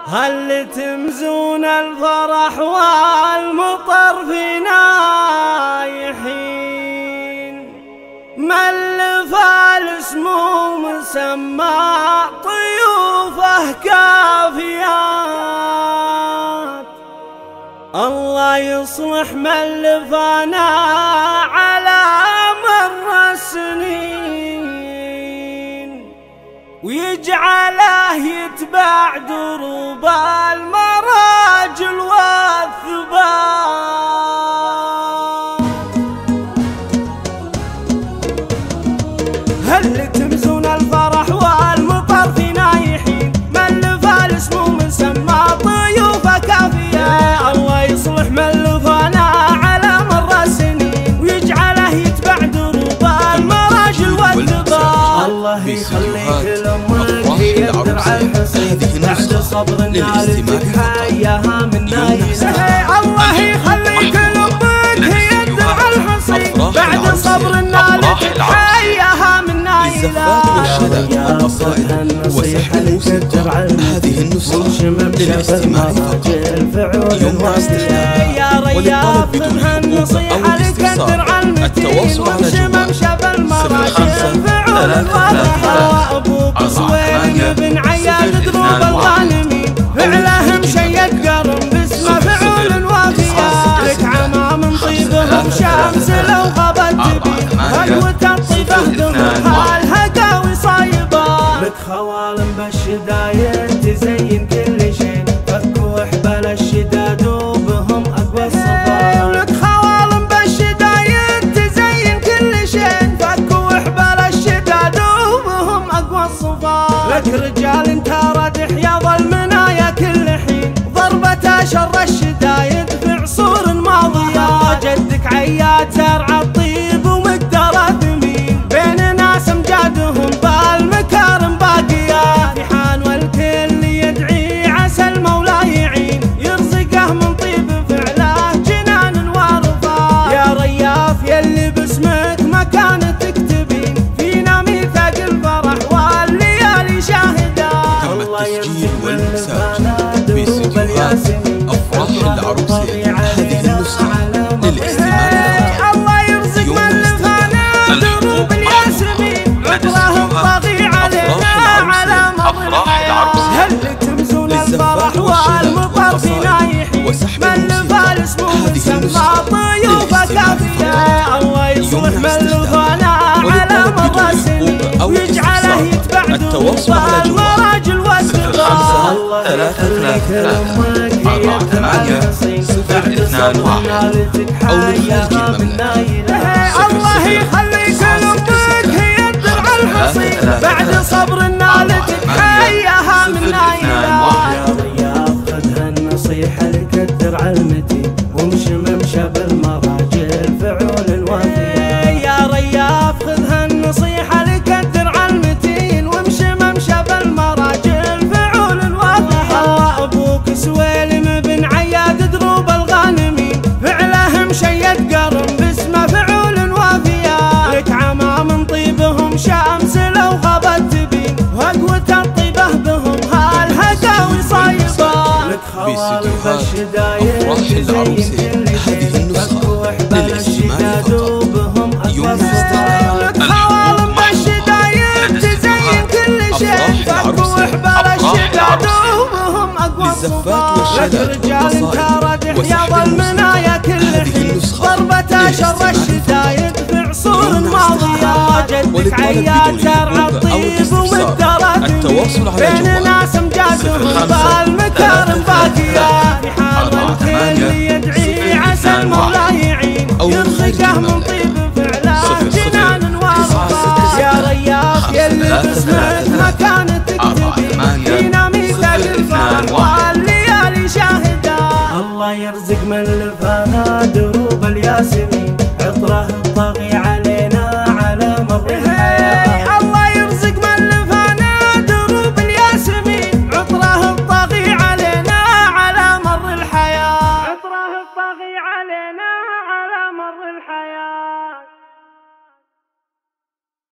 هل تمزون الفرح والمطر في نايحين، ملف الاسموم سماع طيوفه كافيات. الله يصلح ملفنا على مر السنين، ويجعله يتبع دروب المراجل والثبات. هل تمزون الفرح والمطر في نايحين، ملف الاسموم سمى طيوفه كافيه. الله يصلح ملفنا على مر السنين، ويجعله يتبع دروب المراجل والثبات. الله يخليك لامك هي الدرع الحصين، بعد صبر نالتك حياها من نايلها. الله يخليك لامك هي الدرع الحصين، بعد صبر نالتك حياها من نايلها. وسحب الدرع هذه النسخة للاستماع فقط، يمنع استخدامها وللطلب بدون حقوق أو الاستفسار التواصل على جوال 05 أبوك صويل بن عياد دروب الغانمين، فعلهم شيد قرن باسمه فعول وافيات. لك عمام طيبهم شمس لو غابت تبين، هقوة الطيبة دمها الهقاوي صايبات. لك خوالم بالشدايد تزين كل شيء، فكوا حبال الشداد وبهم أقوى الصفات. لك خوالم بالشدايد تزين كل شيء، فكوا حبال الشداد وبهم أقوى الصفات. لك رجال انت ردح يظل منايا كل حين، ضربة شر الشدايد في عصور ماضية. جدك عياد زرع الطيب ومقدره ثمين، بين ناس امجادهم بالمكارم باقية. ريحان والكل يدعي عسى المولى يعين، يرزقه من طيب فعله جنان وارفات. يا رياف يلي باسمك مكانتك تبين، فينا ميثاق الفرح والليالي شاهدات. الله يرزق والمساجد باستديوهات أفراح العروسين هذه النسخة للاستماع فقط. الله يرزق ملفانا دروب الياسمين، عطرهم طاغي علينا على مر الحياة. هل تمزون الفرح والمطر في نايحين، ملف الاسموم سمى طيوفه كافيه. الله يصلح ملفانا على مر السنين، ويجعله يتبع دروب المراجل والثبات. الله يخليك لامك هي الدرع الحصين، بعد صبر نالتك حياها من نايلها. الله يخليك لامك هي الدرع الحصين، بعد صبر نالتك حياها من نايلها. يا رياض خذها النصيحة لك الدرع المتين، وامشي ممشى بالمراجل فعول وافية. يا رياض خذها النصيحة لك الدرع المتين، وامشي ممشى بالمراجل فعول وافية. ابوك سويلم بن عياد دروب الغانمين، فعلهم شيد قرن باسمه فعول وافية. لك عمام طيبهم شمس لو غابت تبين، وقوة الطيبة بهم هالهقاوي صايبات. لك خوالم بالشدايد تزين كل شيء، فكوا حبال الشداد وبهم أقوى الصفات. لك خوالم بالشدايد تزين كل شيء، فكوا حبال الشداد وبهم أقوى الصفات. لك رجال انت ردح يظل منايا كل حين، ضربة شر الشدايد في عصور ماضية. جدك عياد زرع الطيب ومقدره ثمين، بين ناس امجادهم بالمكارم باقية. ريحان والكل يدعي عسى المولى يعين، يرزقه من طيب